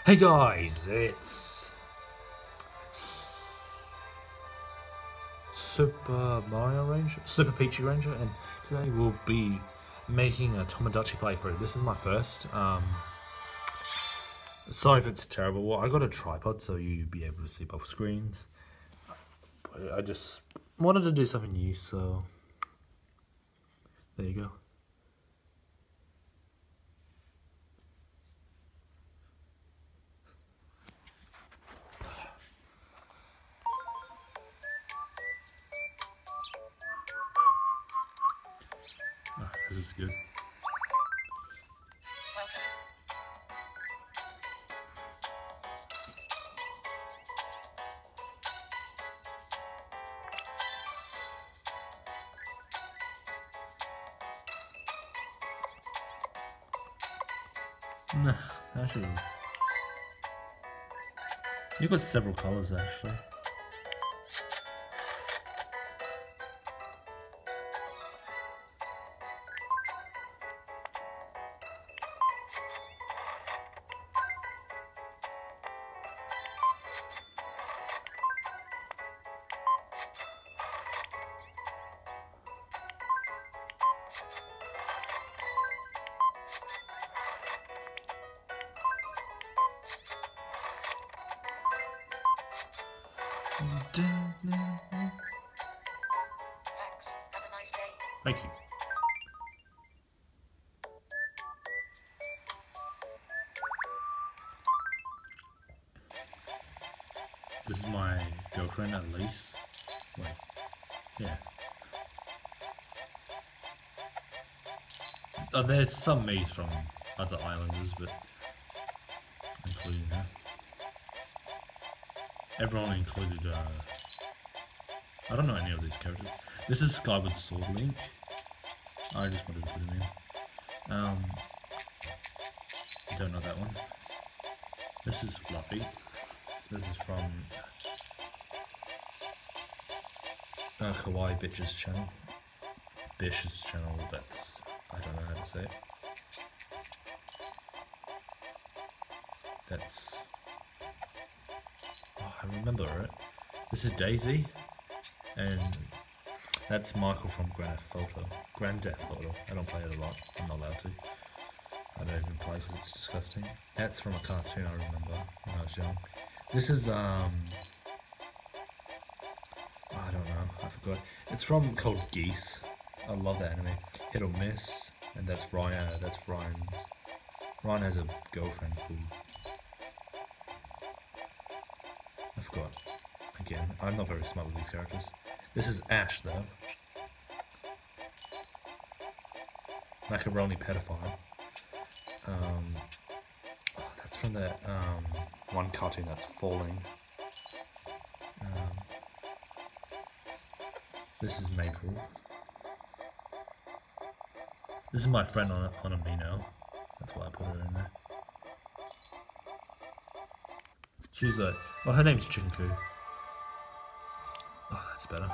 Hey guys, it's Super Mario Ranger, Super Peachy Ranger, and today we'll be making a Tomodachi playthrough. This is my first. Sorry if it's terrible. Well, I got a tripod so you'll be able to see both screens. But I just wanted to do something new, so there you go. Oh, this is good. No, actually, you've got several colors actually. Thanks. Have a nice day. Thank you. This is my girlfriend, Elise. Wait, yeah. There's some mates from other islanders, but including her. Everyone included, I don't know any of these characters. This is Skyward Sword Link. I just wanted to put him in. Don't know that one. This is Fluffy. This is from Kawaii Bitches channel. Bish's channel, that's, I don't know how to say it. That's, oh, I remember it. This is Daisy, and that's Michael from Grand Theft Auto. I don't play it a lot, I'm not allowed to. I don't even play because it's disgusting. That's from a cartoon I remember when I was young. This is, I don't know, I forgot. It's from called Geese. I love that anime. Hit or Miss, and that's Ryan. That's Ryan's. Ryan has a girlfriend who I forgot. Again, I'm not very smart with these characters. This is Ash though. Macaroni pedophile. Oh, that's from that one cartoon that's falling. This is Maple. This is my friend on Amino. That's why I put her in there. She's a, well, her name's Chinku. Oh, that's better.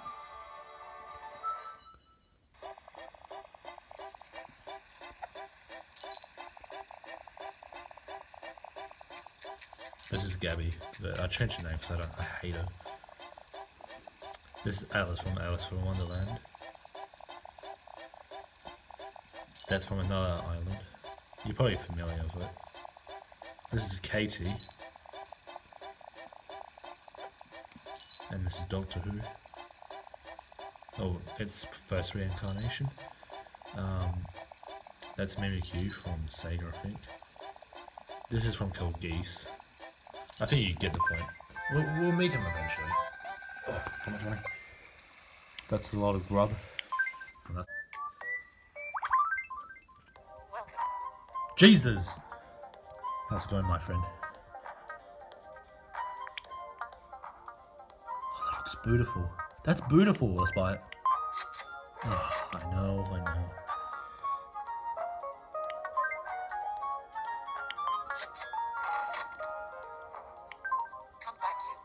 This is Gabby. I changed her name because I hate her. This is Alice from Wonderland. That's from another island. You're probably familiar with it. This is Katie. And this is Doctor Who. Oh, it's first reincarnation. That's Mimikyu from Sega, I think. This is from Code Geese. I think you get the point. We'll meet him eventually. Oh, too much money. That's a lot of grub. Welcome. Jesus! How's it going, my friend? Oh, that looks beautiful. That's beautiful, let's buy it. Oh, I know. Come back soon.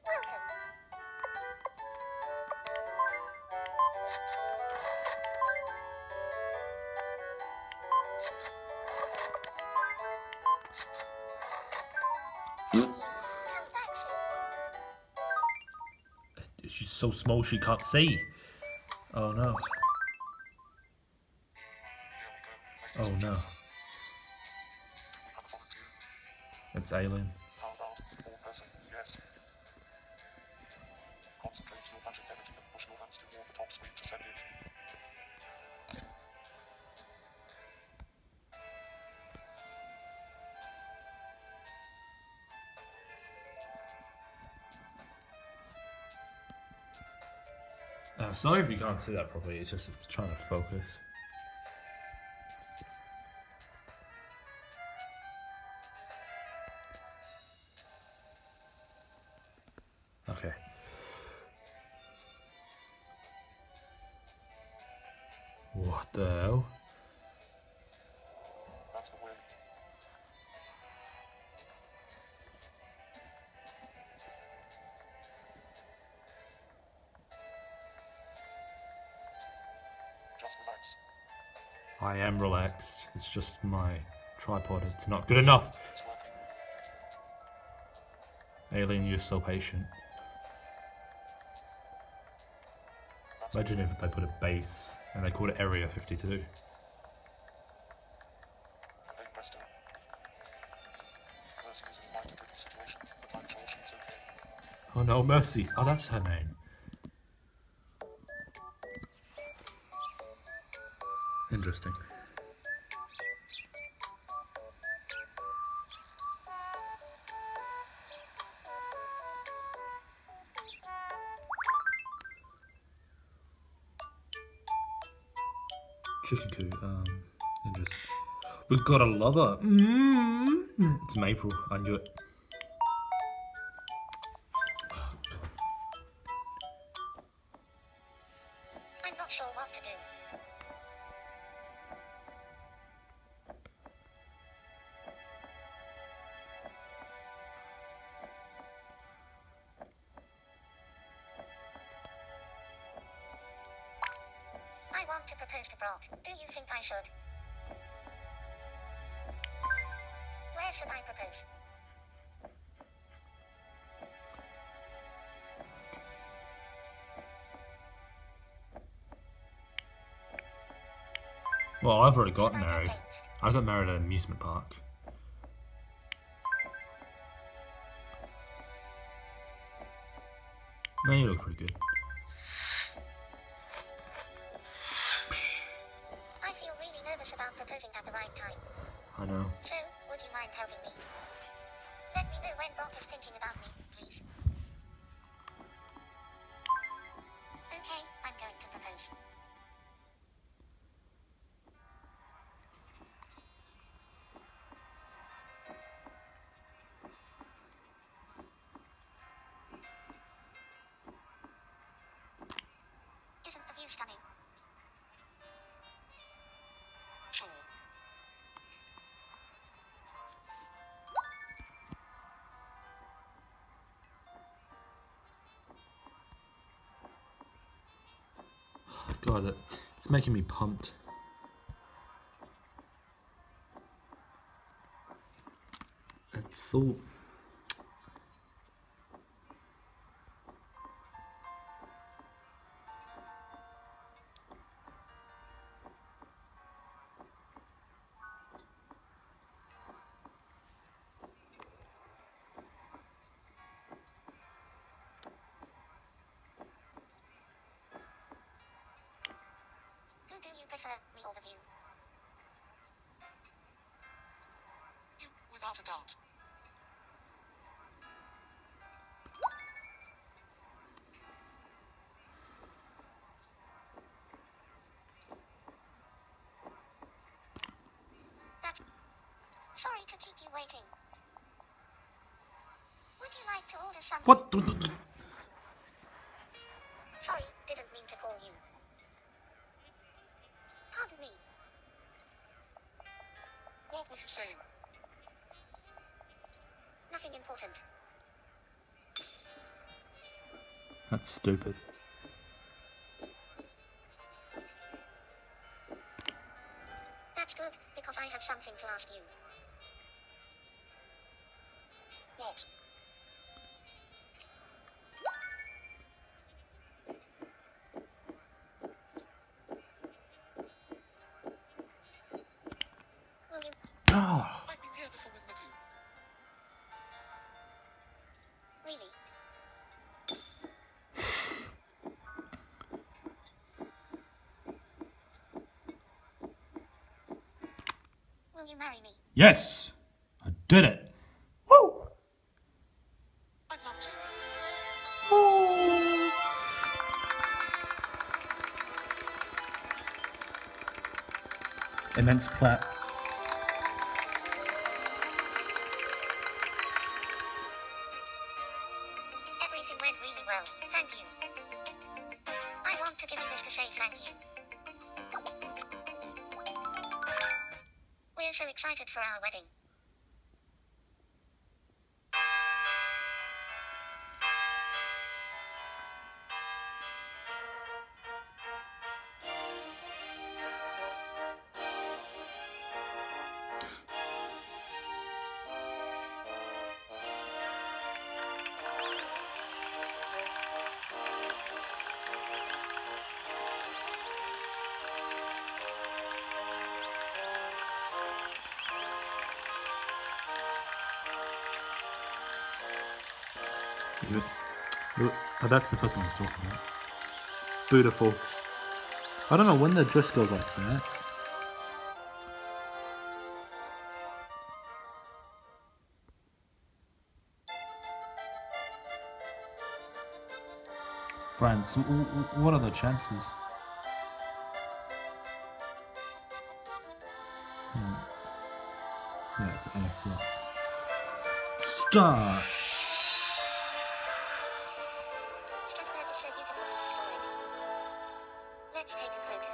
Welcome. so small she can't see. Oh no. Oh no. It's Alien. How about all person? Yes. Concentrate your magic energy and push your hands toward the top screen to send it. Sorry if you can't see that properly, it's just it's trying to focus. Okay. What the hell? That's the way. Just relax. I am relaxed. It's just my tripod. It's not good enough. It's working. Alien, you're so patient. That's Imagine if they put a base and they called it Area 52. Hey, presto. Mercy is in quite a tricky situation, but I'm sure she's okay. Oh no, Mercy. Oh, that's her name. Interesting. Chicken coo, interesting. We've got a lover. It's Maple, I knew it. I'm not sure what to do. I want to propose to Brock. Do you think I should? Where should I propose? Well, I've already got Should I married. get engaged? I got married at an amusement park. No, you look pretty good. I feel really nervous about proposing at the right time. I know. So, would you mind helping me? Let me know when Brock is thinking about me, please. Okay, I'm going to propose. Isn't the view stunning? Sure. God, it's making me pumped. It's so... Who do you prefer, me or the view? You, without a doubt. That's... Sorry to keep you waiting. Would you like to order something? What? Sorry, didn't mean to call you. Pardon me. What were you saying? Nothing important. That's stupid. That's good, because I have something to ask you. What? I've been here before with Mickey. Really? Will you marry me? Yes! I did it! Woo! I'd love to. Immense clap. Everything went really well, thank you. I want to give you this to say thank you. We're so excited for our wedding. Oh, that's the person I was talking about. Beautiful. I don't know when the dress goes like that. France, what are the chances? Yeah, it's A4. Start! Strasbourg is so beautiful and historic. Let's take a photo.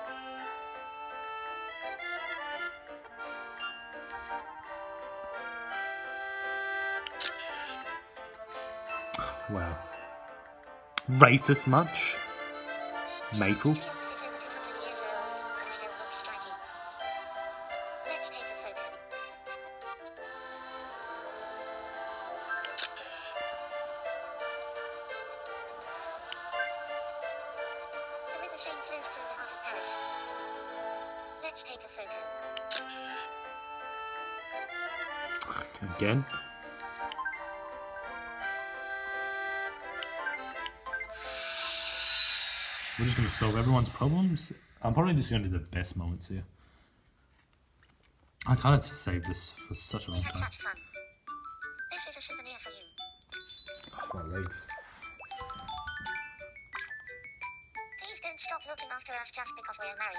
Wow. Racist much? Maple? Triumph is over 200 years old and still looks striking. Let's take a photo. The river Seine flows through the heart of Paris. Let's take a photo. Again? We're just going to solve everyone's problems? I'm probably just going to do the best moments here. I kind of saved this for such a We long had time. such fun. This is a souvenir for you. Oh, my legs. Please don't stop looking after us just because we're married.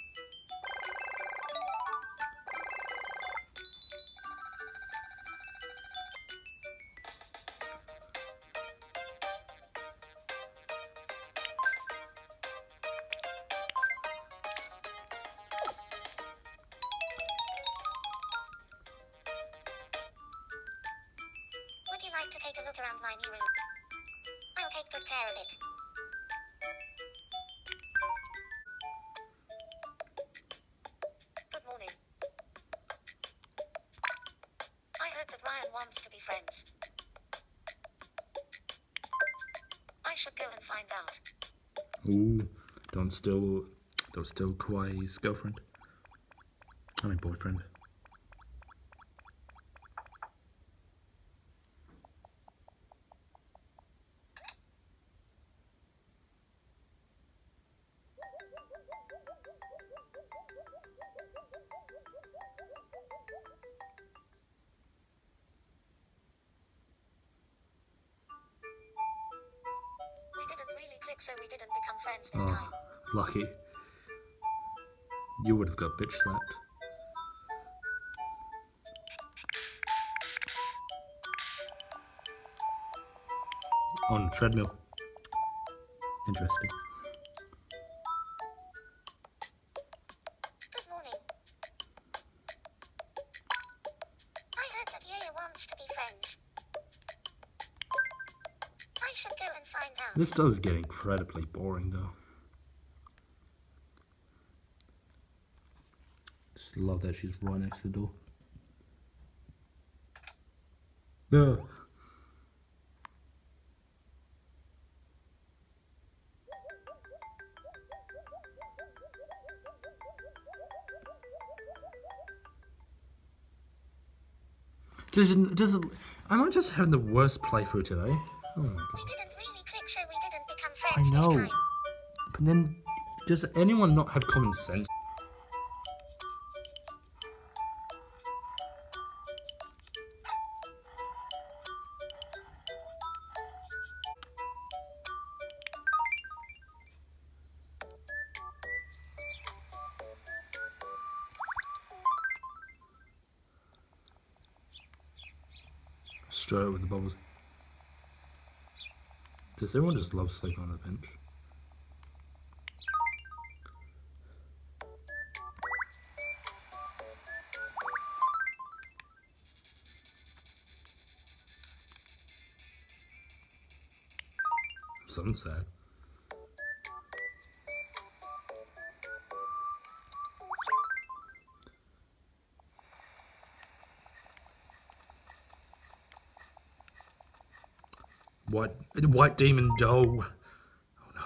Would you like to take a look around my new room? I'll take good care of it. Good morning. I heard that Ryan wants to be friends. I should go and find out. Ooh, don't steal Kawaii's girlfriend. I mean boyfriend. We didn't really click, so we didn't become friends this Oh, time. lucky. You would have got bitch slapped. On the treadmill. Interesting. Good morning. I heard that Yaya wants to be friends. I should go and find out. This does get incredibly boring though. Just love that she's right next to the door. No. Am I just having the worst playthrough today? Oh my We god. didn't really click, so we didn't become I friends this know. time. But then, does anyone not have common sense? Straight up with the bubbles. Does everyone just love sleeping on the bench? Something sad. White demon doe. Oh no.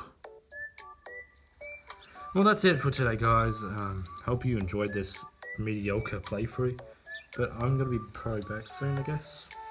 Well, that's it for today, guys. Hope you enjoyed this mediocre playthrough. But I'm gonna be probably back soon, I guess.